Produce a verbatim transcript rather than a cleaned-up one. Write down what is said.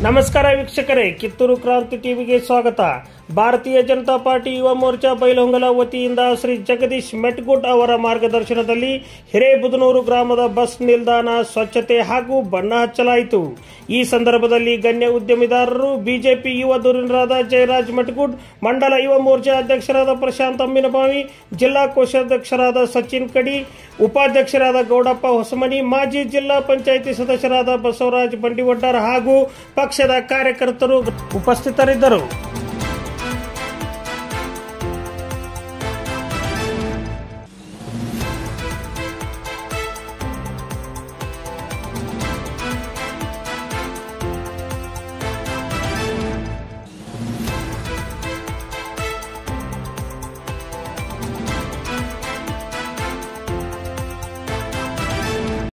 ನಮಸ್ಕಾರ ವೀಕ್ಷಕರೇ, ಕಿತ್ತೂರು ಕ್ರಾಂತಿ ಟಿವಿಗೆ ಸ್ವಾಗತ. ಭಾರತೀಯ ಜನತಾ ಪಾರ್ಟಿ ಯುವ ಮೋರ್ಚಾ ಬೈಲಹೊಂಗಲ ವತಿಯಿಂದ ಶ್ರೀ ಜಗದೀಶ್ ಮೆಟ್ಗುಡ್ ಅವರ ಮಾರ್ಗದರ್ಶನದಲ್ಲಿ ಹಿರೇಬುದನೂರು ಗ್ರಾಮದ ಬಸ್ ನಿಲ್ದಾಣ ಸ್ವಚ್ಛತೆ ಹಾಗೂ ಬಣ್ಣ ಹಚ್ಚಲಾಯಿತು. ಈ ಸಂದರ್ಭದಲ್ಲಿ ಗಣ್ಯ ಉದ್ಯಮಿದಾರರು, ಬಿಜೆಪಿ ಯುವ ಧುರೀಣರಾದ ಜಯರಾಜ್ ಮೆಟ್ಗುಡ್, ಮಂಡಲ ಯುವ ಮೋರ್ಚಾ ಅಧ್ಯಕ್ಷರಾದ ಪ್ರಶಾಂತ್ ಅಮ್ಮಿನಬಾವಿ, ಜಿಲ್ಲಾ ಕೋಶಾಧ್ಯಕ್ಷರಾದ ಸಚಿನ್ ಕಡಿ, ಉಪಾಧ್ಯಕ್ಷರಾದ ಗೌಡಪ್ಪ ಹೊಸಮನಿ, ಮಾಜಿ ಜಿಲ್ಲಾ ಪಂಚಾಯಿತಿ ಸದಸ್ಯರಾದ ಬಸವರಾಜ್ ಬಂಡಿವಡ್ಡರ್ ಹಾಗೂ ಪಕ್ಷದ ಕಾರ್ಯಕರ್ತರು ಉಪಸ್ಥಿತರಿದ್ದರು.